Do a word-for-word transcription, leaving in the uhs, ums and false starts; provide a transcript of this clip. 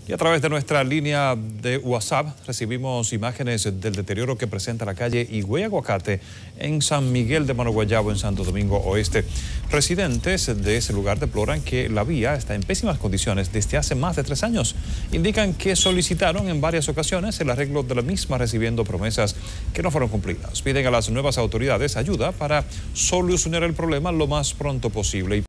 Y a través de nuestra línea de WhatsApp recibimos imágenes del deterioro que presenta la calle Higüey Aguacate en San Miguel de Manoguayabo, en Santo Domingo Oeste. Residentes de ese lugar deploran que la vía está en pésimas condiciones desde hace más de tres años. Indican que solicitaron en varias ocasiones el arreglo de la misma, recibiendo promesas que no fueron cumplidas. Piden a las nuevas autoridades ayuda para solucionar el problema lo más pronto posible.